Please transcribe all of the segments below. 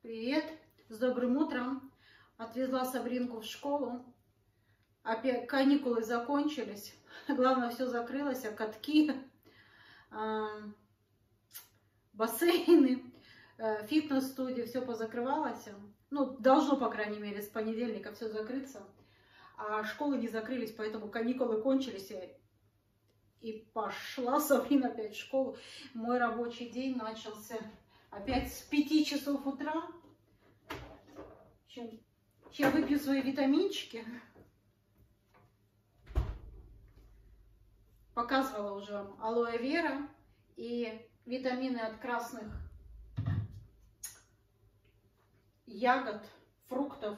Привет, с добрым утром. Отвезла Сабринку в школу. Опять каникулы закончились. Главное, все закрылось, а катки, бассейны, фитнес-студии, все позакрывалось. Ну, должно, по крайней мере, с понедельника все закрыться. А школы не закрылись, поэтому каникулы кончились. И пошла Сабрина опять в школу. Мой рабочий день начался опять с 5 часов утра. Сейчас выпью свои витаминчики. Показывала уже вам алоэ вера и витамины от красных ягод, фруктов.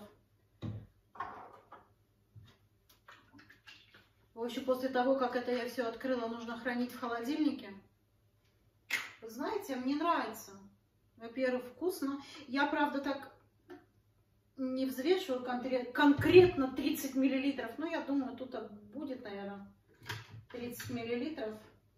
В общем, после того, как это я все открыла, нужно хранить в холодильнике. Вы знаете, мне нравится. Во-первых, вкусно. Я, правда, так не взвешиваю конкретно 30 миллилитров. Но я думаю, тут будет, наверное, 30 миллилитров.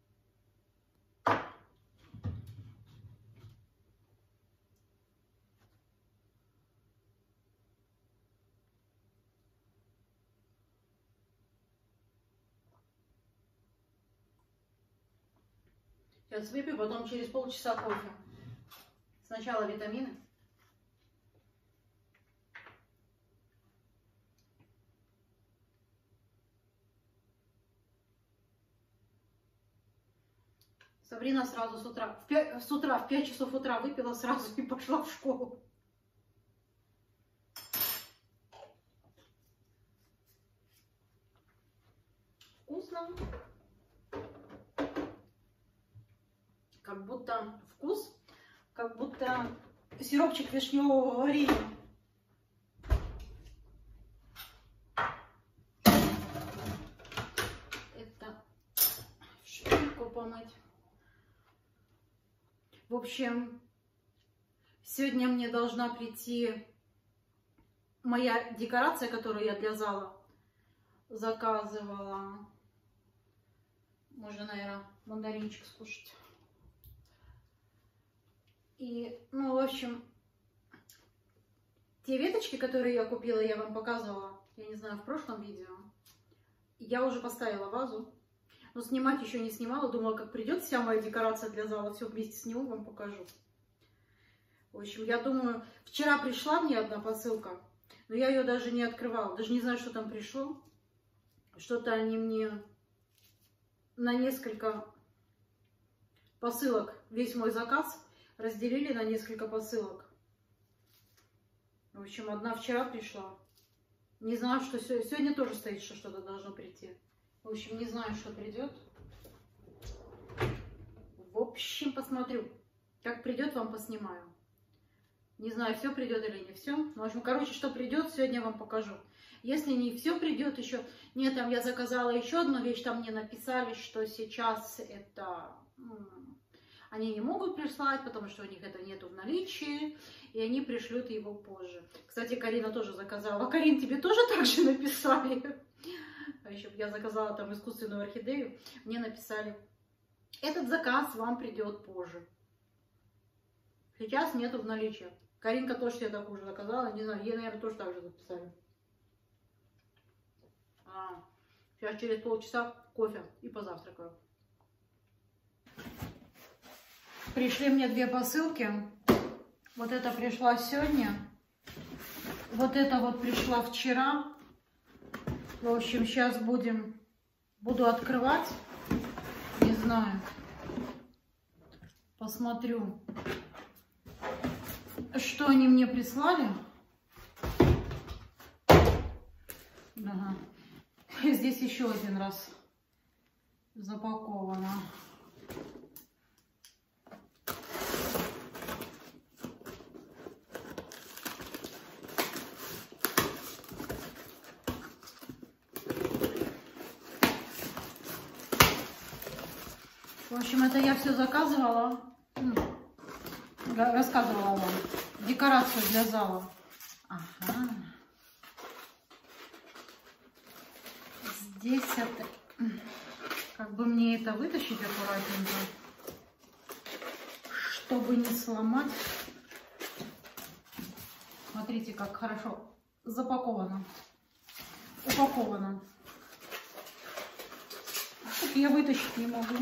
Сейчас выпью, потом через полчаса кофе. Сначала витамины. Сабрина сразу с утра в 5 часов утра выпила сразу и пошла в школу. Вкусно. Как будто вкус, как будто сиропчик вишневого варенья. Это шпильку помыть. В общем, сегодня мне должна прийти моя декорация, которую я для зала заказывала. Можно, наверное, мандаринчик скушать. И, ну, в общем, те веточки, которые я купила, я вам показывала, я не знаю, в прошлом видео. Я уже поставила вазу, но снимать еще не снимала. Думала, как придет вся моя декорация для зала, все вместе сниму, вам покажу. В общем, я думаю, вчера пришла мне одна посылка, но я ее даже не открывала. Даже не знаю, что там пришло. Что-то они мне на несколько посылок, весь мой заказ разделили на несколько посылок. В общем, одна вчера пришла. Не знаю, что сегодня тоже стоит, что что-то должно прийти. В общем, не знаю, что придет. В общем, посмотрю. Как придет, вам поснимаю. Не знаю, все придет или не все. Ну, в общем, короче, что придет, сегодня вам покажу. Если не все придет еще... Нет, там я заказала еще одну вещь. Там мне написали, что сейчас это... Они не могут прислать, потому что у них это нету в наличии, и они пришлют его позже. Кстати, Карина тоже заказала. Карин, тебе тоже так же написали? А еще я заказала там искусственную орхидею. Мне написали, этот заказ вам придет позже. Сейчас нету в наличии. Каринка тоже себе такую же заказала. Не знаю, ей, наверное, тоже так же написали. Сейчас через полчаса кофе и позавтракаю. Пришли мне 2 посылки. Вот эта пришла сегодня. Вот эта вот пришла вчера. В общем, сейчас буду открывать. Не знаю. Посмотрю, что они мне прислали. Ага. Здесь еще один раз запаковано. В общем, это я все заказывала, рассказывала вам, декорацию для зала. Ага. Здесь это, как бы мне это вытащить аккуратненько, чтобы не сломать. Смотрите, как хорошо запаковано, упаковано. Тут я вытащить не могу.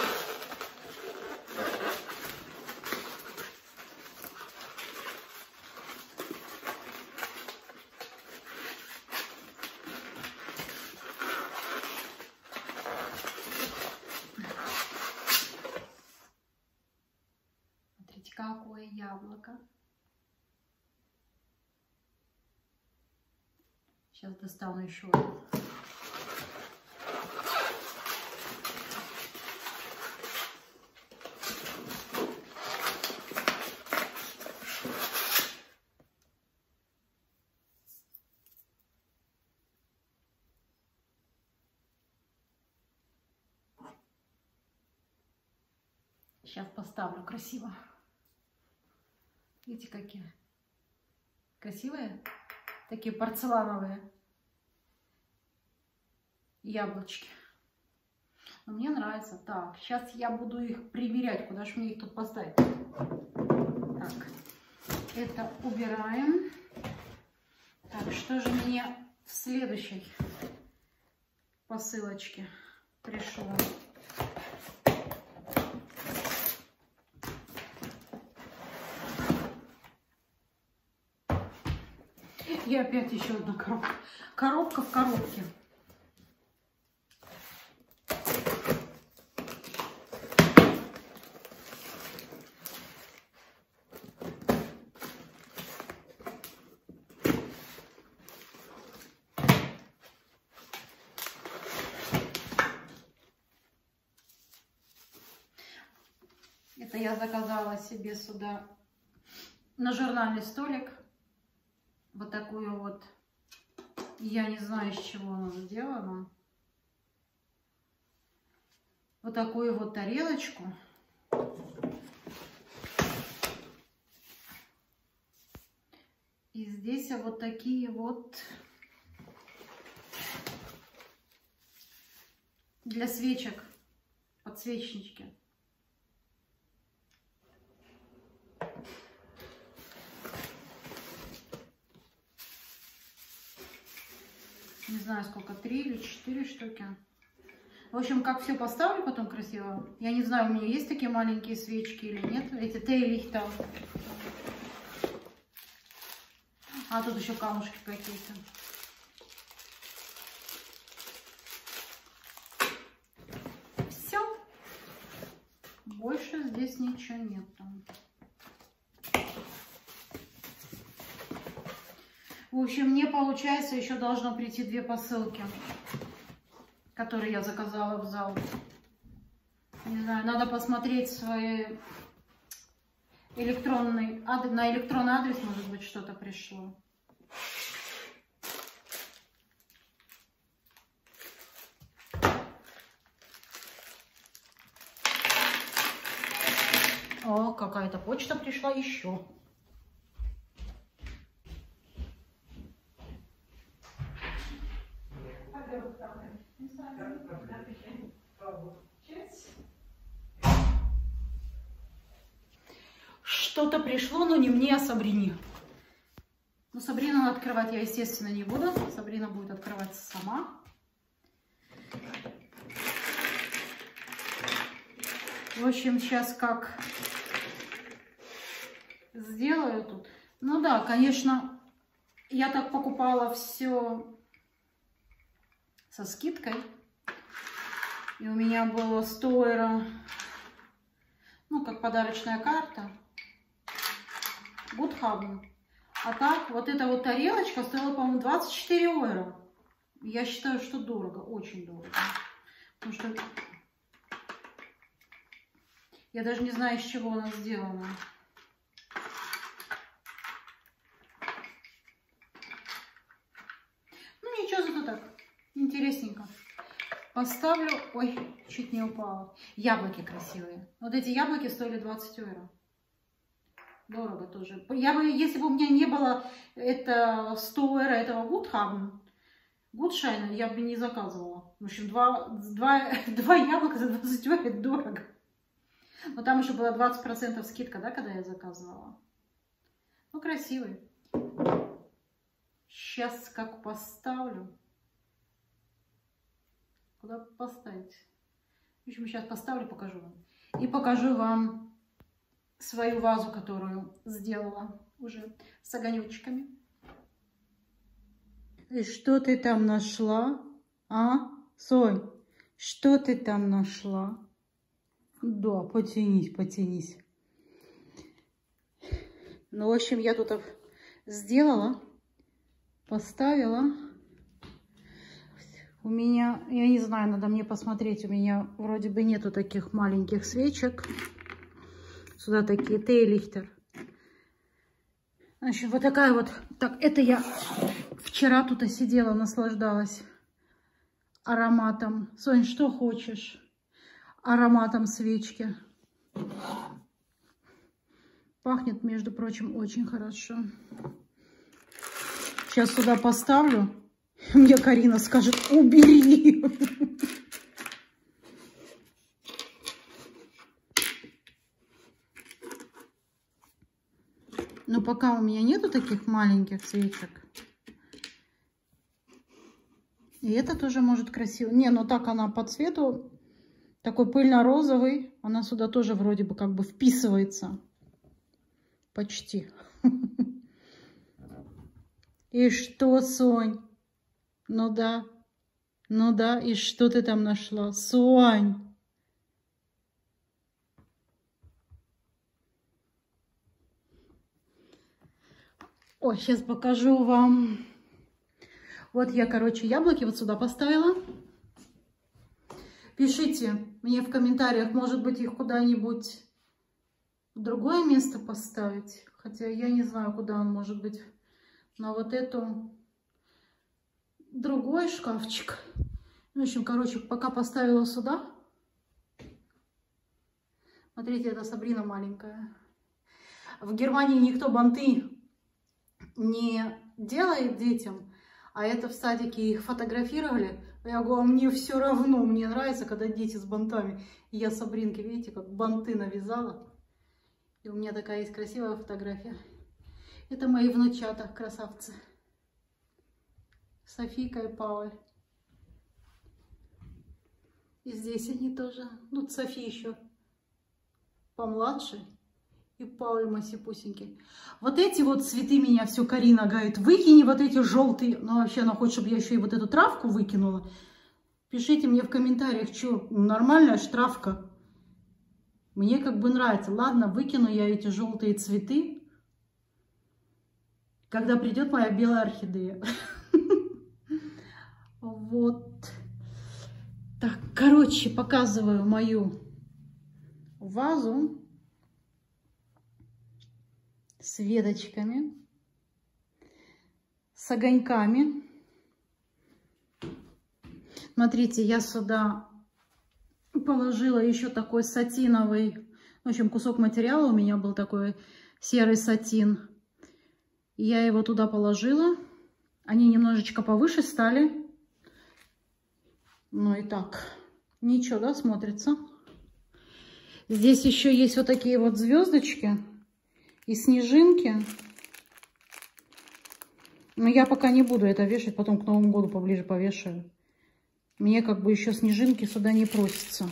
Смотрите, какое яблоко. Сейчас достану еще один. Сейчас поставлю красиво. Видите, какие красивые, такие порцелановые яблочки. Но мне нравится. Так, сейчас я буду их примерять. Куда же мне их тут поставить? Так, это убираем. Так, что же мне в следующей посылочке пришло? И опять еще одна коробка. Коробка в коробке. Это я заказала себе сюда на журнальный столик. Вот такую вот, я не знаю, из чего она сделана. Вот такую вот тарелочку. И здесь вот такие вот для свечек, подсвечнички. Не знаю, сколько, 3 или 4 штуки. В общем, как все поставлю потом красиво. Я не знаю, у меня есть такие маленькие свечки или нет. Эти тейлихта. А тут еще камушки какие-то. Все. Больше здесь ничего нет. В общем, мне получается, еще должно прийти 2 посылки, которые я заказала в зал. Не знаю, надо посмотреть свои электронный адрес. На электронный адрес, может быть, что-то пришло. О, какая-то почта пришла еще. Что-то пришло, но не мне, а Сабрине. Но Сабрину открывать я, естественно, не буду. Сабрина будет открывать сама. В общем, сейчас как сделаю тут. Ну да, конечно, я так покупала все со скидкой. И у меня было 100 евро, ну, как подарочная карта. Гудхабен. А так, вот эта вот тарелочка стоила, по-моему, 24 евро. Я считаю, что дорого, очень дорого. Потому что я даже не знаю, из чего она сделана. Ну, ничего, зато так. Интересненько. Поставлю... Ой, чуть не упала. Яблоки красивые. Вот эти яблоки стоили 20 евро. Дорого тоже. Я бы, если бы у меня не было это 100 евро этого гудшайна, я бы не заказывала. В общем, два яблока за 20 евро — это дорого. Но там еще была 20% скидка, да, когда я заказывала. Ну, красивый. Сейчас как поставлю. Куда поставить? В общем, сейчас поставлю, покажу вам. И покажу вам свою вазу, которую сделала уже с огонечками. И что ты там нашла? А, Сонь, что ты там нашла? Да, потянись, потянись. Ну, в общем, я тут сделала, поставила. У меня, я не знаю, надо мне посмотреть, у меня вроде бы нету таких маленьких свечек. Сюда такие Тейлихтер. Значит, вот такая вот. Так, это я вчера тут сидела, наслаждалась ароматом. Сонь, что хочешь? Ароматом свечки. Пахнет, между прочим, очень хорошо. Сейчас сюда поставлю. Мне Карина скажет: убери. Но пока у меня нету таких маленьких свечек. И это тоже может красиво. Не, ну так она по цвету такой пыльно-розовый. Она сюда тоже вроде бы как бы вписывается. Почти. И что, Сонь? Ну да. Ну да. И что ты там нашла? Сонь. Ой, сейчас покажу вам. Вот я, короче, яблоки вот сюда поставила. Пишите мне в комментариях, может быть, их куда-нибудь в другое место поставить. Хотя я не знаю, куда он может быть. На вот эту другой шкафчик. В общем, короче, пока поставила сюда. Смотрите, это Сабрина маленькая. В Германии никто банты не делает детям, а это в садике их фотографировали. Я говорю, мне все равно, мне нравится, когда дети с бантами. И я Сабринке, видите, как банты навязала. И у меня такая есть красивая фотография. Это мои внучата, красавцы. Софийка и Пауль. И здесь они тоже. Ну, София еще помладше. И Пауль масипусенький. Вот эти вот цветы меня все Карина говорит: выкини вот эти желтые. Ну, вообще она хочет, чтобы я еще и вот эту травку выкинула. Пишите мне в комментариях, что нормальная ж травка. Мне как бы нравится. Ладно, выкину я эти желтые цветы, когда придет моя белая орхидея. Вот. Так, короче, показываю мою вазу с веточками, с огоньками. Смотрите, я сюда положила еще такой сатиновый, в общем, кусок материала у меня был такой серый сатин. Я его туда положила. Они немножечко повыше стали. Ну и так, ничего, да, смотрится. Здесь еще есть вот такие вот звездочки и снежинки. Но я пока не буду это вешать, потом к Новому году поближе повешаю. Мне как бы еще снежинки сюда не просятся.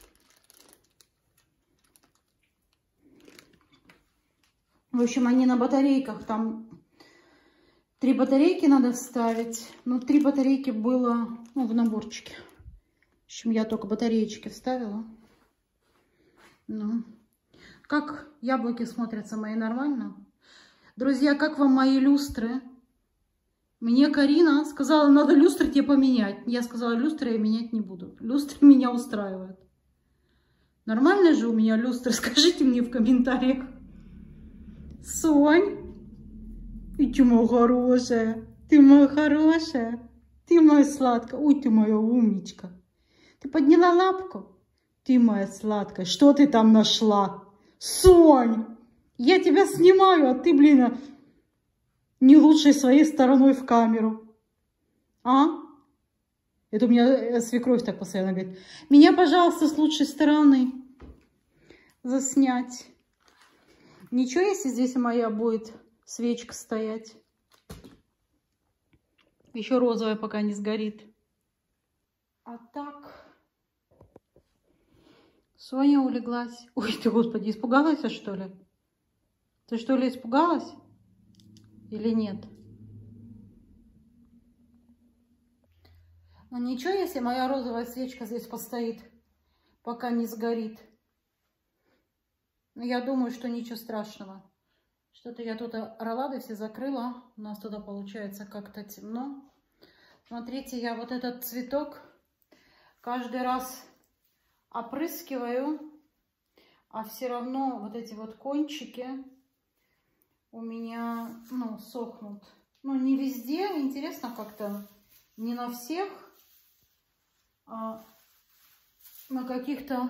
В общем, они на батарейках. Там 3 батарейки надо вставить. Но 3 батарейки было, ну, в наборчике. В общем, я только батареечки вставила. Ну. Как яблоки смотрятся мои, нормально? Друзья, как вам мои люстры? Мне Карина сказала, надо люстры тебе поменять. Я сказала, люстры я менять не буду. Люстры меня устраивают. Нормально же у меня люстры? Скажите мне в комментариях. Сонь, ты моя хорошая. Ты моя хорошая. Ты моя сладкая. Ой, ты моя умничка. Ты подняла лапку? Ты моя сладкая. Что ты там нашла? Сонь, я тебя снимаю, а ты, блин, не лучшей своей стороной в камеру. А? Это у меня свекровь так постоянно говорит. Меня, пожалуйста, с лучшей стороны заснять. Ничего, если здесь моя будет свечка стоять. Еще розовая пока не сгорит. А так... Соня улеглась. Ой, ты, господи, испугалась, что ли? Ты что ли испугалась? Или нет? Ну ничего, если моя розовая свечка здесь постоит, пока не сгорит. Но я думаю, что ничего страшного. Что-то я тут роллады все закрыла. У нас туда получается как-то темно. Смотрите, я вот этот цветок каждый раз опрыскиваю, а все равно вот эти вот кончики у меня, ну, сохнут. Ну, не везде, интересно как-то, не на всех, а на каких-то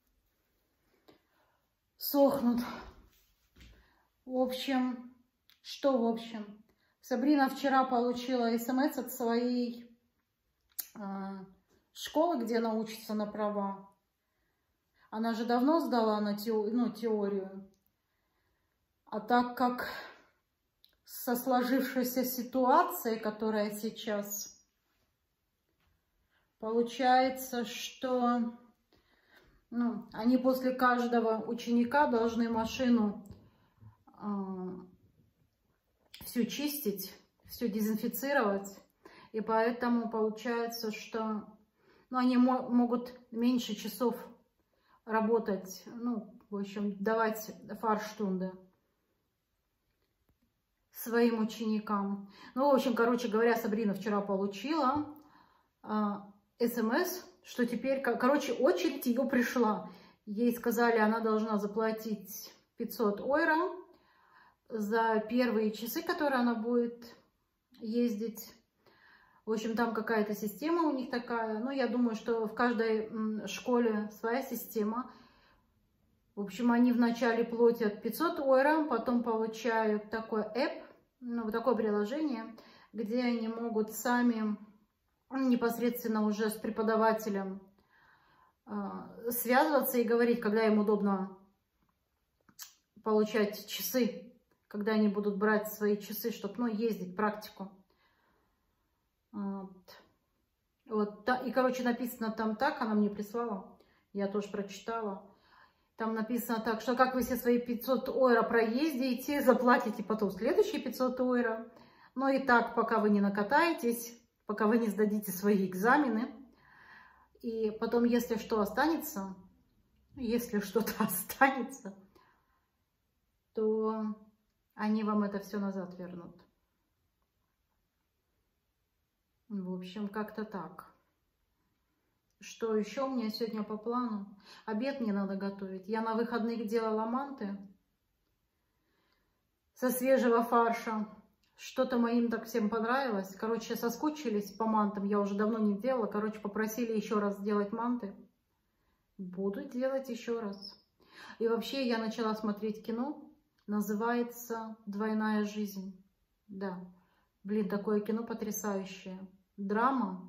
сохнут. В общем, что в общем? Сабрина вчера получила смс от своей школы, где она учится на права. Она же давно сдала на теорию. А так как со сложившейся ситуацией, которая сейчас, получается, что они после каждого ученика должны машину всю чистить, все дезинфицировать. И поэтому получается, что они могут меньше часов работать, в общем, давать фарштунды своим ученикам. В общем, короче говоря, Сабрина вчера получила СМС, что теперь, очередь ее пришла. Ей сказали, она должна заплатить 500 евро за первые часы, которые она будет ездить. В общем, там какая-то система у них такая. Я думаю, что в каждой школе своя система. В общем, они вначале платят 500 евро, потом получают такой app, такое приложение, где они могут сами непосредственно уже с преподавателем связываться и говорить, когда им удобно получать часы, когда они будут брать свои часы, чтобы ездить, практику. И, короче, написано там так, она мне прислала, я тоже прочитала. Там написано так, что как вы все свои 500 евро проездите, заплатите потом следующие 500 евро. И так, пока вы не накатаетесь, пока вы не сдадите свои экзамены. И потом, если что останется, если что-то останется, то они вам это все назад вернут. В общем, как-то так. Что еще у меня сегодня по плану? Обед мне надо готовить. Я на выходных делала манты со свежего фарша. Что-то моим так всем понравилось. Короче, соскучились по мантам. Я уже давно не делала. Короче, попросили еще раз сделать манты. Буду делать еще раз. И вообще я начала смотреть кино. Называется «Двойная жизнь». Да. Блин, такое кино потрясающее. Драма.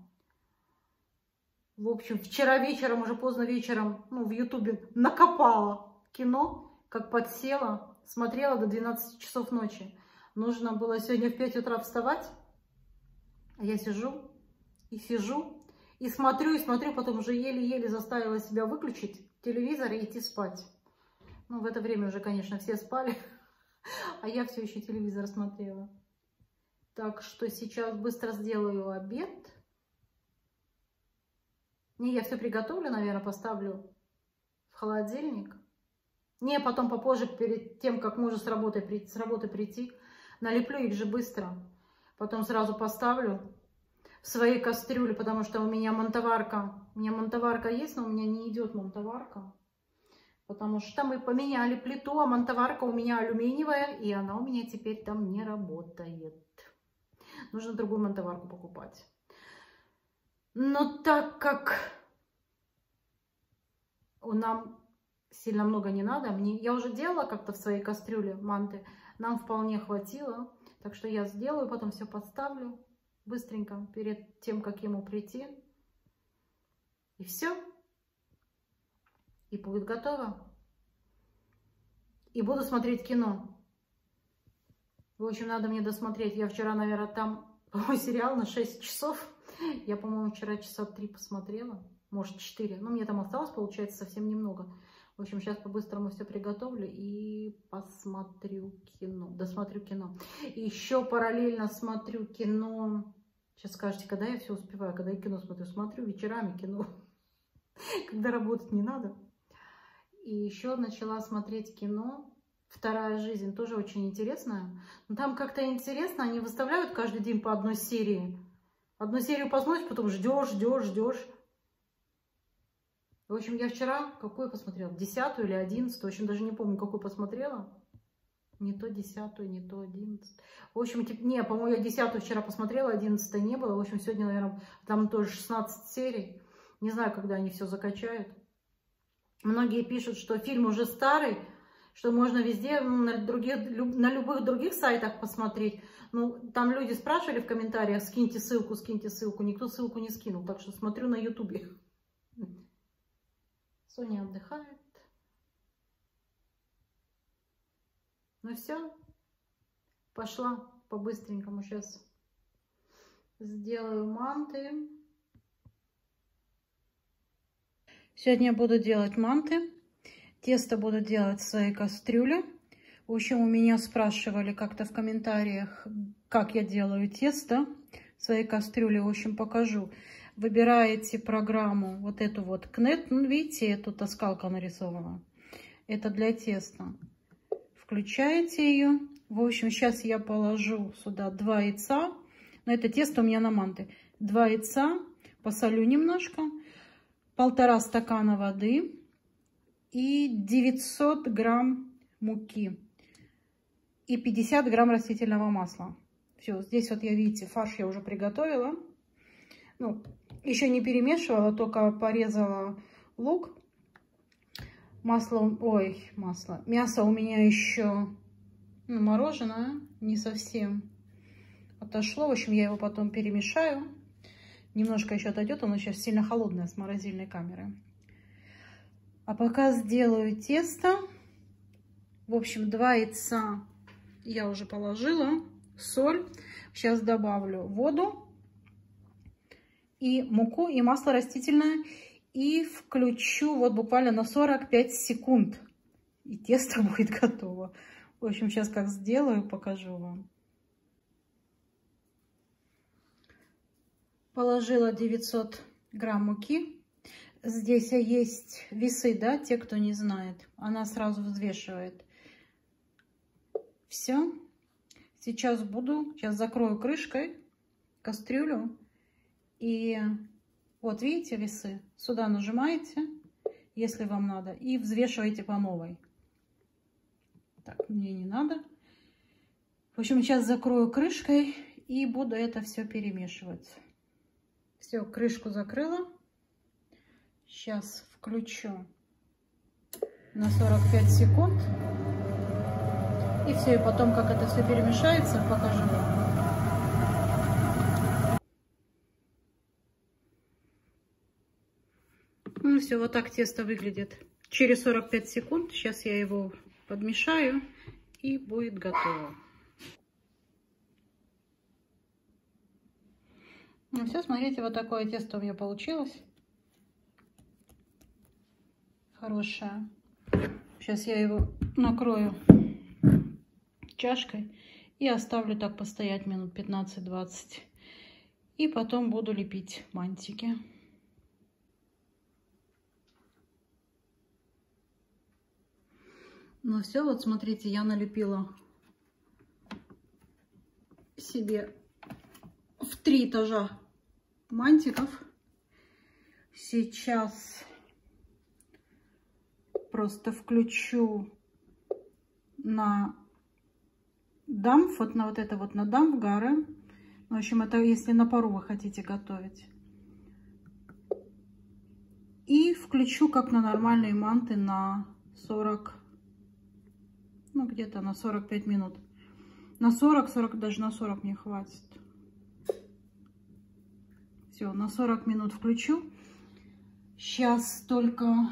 В общем, вчера вечером, уже поздно вечером, в Ютубе накопала кино, как подсела, смотрела до 12 часов ночи. Нужно было сегодня в 5 утра вставать, а я сижу, и смотрю, потом уже еле-еле заставила себя выключить телевизор и идти спать. В это время уже, конечно, все спали, а я все еще телевизор смотрела. Так что сейчас быстро сделаю обед. Я все приготовлю, наверное, поставлю в холодильник. Потом попозже, перед тем, как мужу с работы прийти, налеплю их же быстро. Потом сразу поставлю в своей кастрюле, потому что у меня мантоварка. У меня мантоварка есть, но у меня не идет мантоварка. Потому что мы поменяли плиту, а мантоварка у меня алюминиевая, и она у меня теперь там не работает. Нужно другую мантоварку покупать. Но так как нам сильно много не надо, я уже делала как-то в своей кастрюле манты, нам вполне хватило. Так что я сделаю, потом все подставлю быстренько перед тем, как ему прийти. И все. И будет готово. И буду смотреть кино. В общем, надо мне досмотреть. Я вчера, наверное, там по-моему, сериал на 6 часов. Я, по-моему, вчера часа 3 посмотрела, может 4. Но мне там осталось, получается, совсем немного. В общем, сейчас по-быстрому все приготовлю и посмотрю кино. Досмотрю кино. И еще параллельно смотрю кино. Сейчас скажете, когда я все успеваю, когда я кино смотрю? Смотрю вечерами кино, когда работать не надо. И еще начала смотреть кино «Вторая жизнь», тоже очень интересная. Но там как-то интересно, они выставляют каждый день по одной серии. Одну серию посмотришь, потом ждешь. В общем, я вчера какую посмотрела? 10-ю или 11-ю? В общем, даже не помню, какую посмотрела. Не то 10-ю, не то 11-ю. В общем, не, по-моему, я 10-ю вчера посмотрела, 11-й не было. В общем, сегодня, наверное, там тоже 16 серий. Не знаю, когда они все закачают. Многие пишут, что фильм уже старый, что можно везде, на любых других сайтах посмотреть. Ну, там люди спрашивали в комментариях, скиньте ссылку. Никто ссылку не скинул, так что смотрю на ютубе. Соня отдыхает. Ну все, пошла по-быстренькому сейчас. Сделаю манты. Сегодня я буду делать манты. Тесто буду делать в своей кастрюле. В общем, у меня спрашивали как-то в комментариях, как я делаю тесто в своей кастрюле. В общем, покажу. Выбираете программу, вот эту вот Кнет. Ну, видите, тут таскалка нарисована. Это для теста. Включаете ее. В общем, сейчас я положу сюда 2 яйца. Но это тесто у меня на манты. 2 яйца. Посолю немножко. 1,5 стакана воды. И 900 грамм муки. И 50 грамм растительного масла. Все, здесь вот я, видите, фарш я уже приготовила. Ну, еще не перемешивала, только порезала лук. Мясо у меня еще мороженое, не совсем отошло. В общем, я его потом перемешаю. Немножко еще отойдет, оно сейчас сильно холодное с морозильной камеры. А пока сделаю тесто. В общем, 2 яйца я уже положила, соль. Сейчас добавлю воду. И муку, и масло растительное. И включу вот буквально на 45 секунд. И тесто будет готово. В общем, сейчас как сделаю, покажу вам. Положила 900 грамм муки. Здесь есть весы, да, те, кто не знает. Она сразу взвешивает. Все. Сейчас закрою крышкой кастрюлю. И вот видите весы? Сюда нажимаете, если вам надо, и взвешиваете по новой. Так, мне не надо. В общем, сейчас закрою крышкой и буду это все перемешивать. Все, крышку закрыла. Сейчас включу на 45 секунд. И все, и потом, как это все перемешается, покажу вам. Ну все, вот так тесто выглядит. Через 45 секунд сейчас я его подмешаю и будет готово. Ну все, смотрите, вот такое тесто у меня получилось. Хорошее. Сейчас я его накрою чашкой и оставлю так постоять минут 15-20. И потом буду лепить мантики. Ну все, вот смотрите, я налепила себе в 3 этажа мантиков. Сейчас просто включу на дамп, вот на на дамп гары. В общем, это если на пару вы хотите готовить. И включу как на нормальные манты на 40, ну где-то на 45 минут. На 40, даже на 40 мне хватит. Все, на 40 минут включу. Сейчас только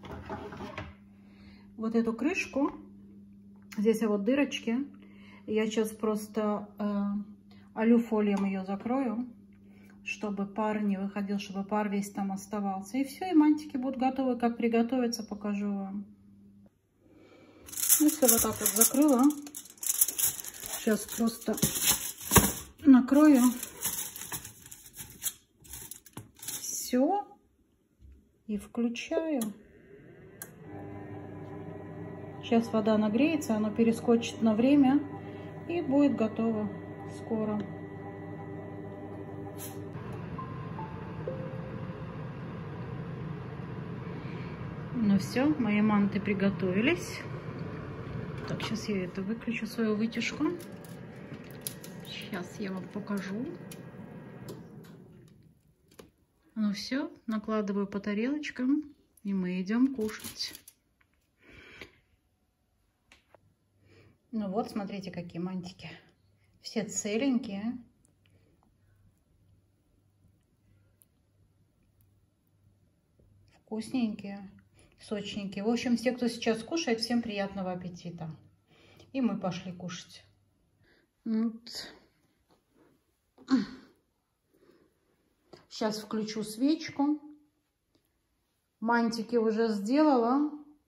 вот эту крышку, здесь вот дырочки, я сейчас просто алюфолием ее закрою, чтобы пар не выходил, чтобы пар весь там оставался. И все, и мантики будут готовы. Как приготовиться, покажу вам. Ну все, вот так вот закрыла. Сейчас просто накрою. Все. И включаю. Сейчас вода нагреется, оно перескочит на время и будет готово скоро. Ну все, мои манты приготовились. Так, сейчас я это выключу, свою вытяжку. Сейчас я вам покажу. Ну все, накладываю по тарелочкам, и мы идем кушать. Ну вот, смотрите, какие мантики. Все целенькие. Вкусненькие, сочненькие. В общем, все, кто сейчас кушает, всем приятного аппетита. И мы пошли кушать. Вот. Сейчас включу свечку. Мантики уже сделала.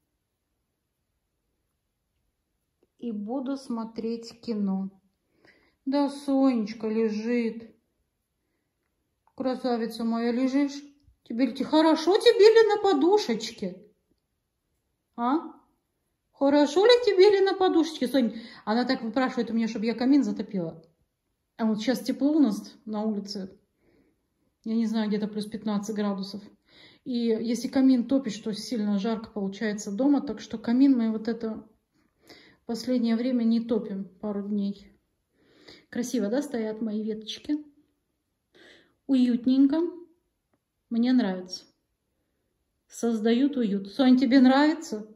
И буду смотреть кино. Да, Сонечка лежит. Красавица моя, лежишь? Теперь хорошо тебе ли на подушечке? А? Хорошо ли тебе ли на подушечке, Сонь? Она так выпрашивает у меня, чтобы я камин затопила. А вот сейчас тепло у нас на улице. Я не знаю, где-то плюс 15 градусов. И если камин топишь, то сильно жарко получается дома. Так что камин мы вот это в последнее время не топим пару дней. Красиво, да, стоят мои веточки? Уютненько. Мне нравится. Создают уют. Сонь, тебе нравится?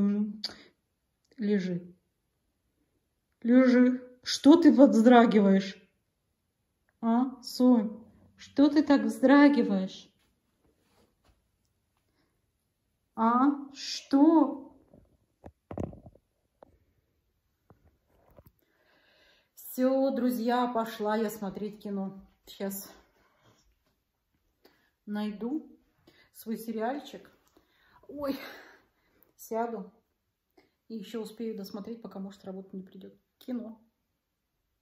Лежи. Лежи. Что ты вздрагиваешь? А, Сонь, что ты так вздрагиваешь? А, что? Все, друзья, пошла я смотреть кино. Сейчас найду свой сериальчик. Ой, сяду. И еще успею досмотреть, пока муж с работы не придет. Кино.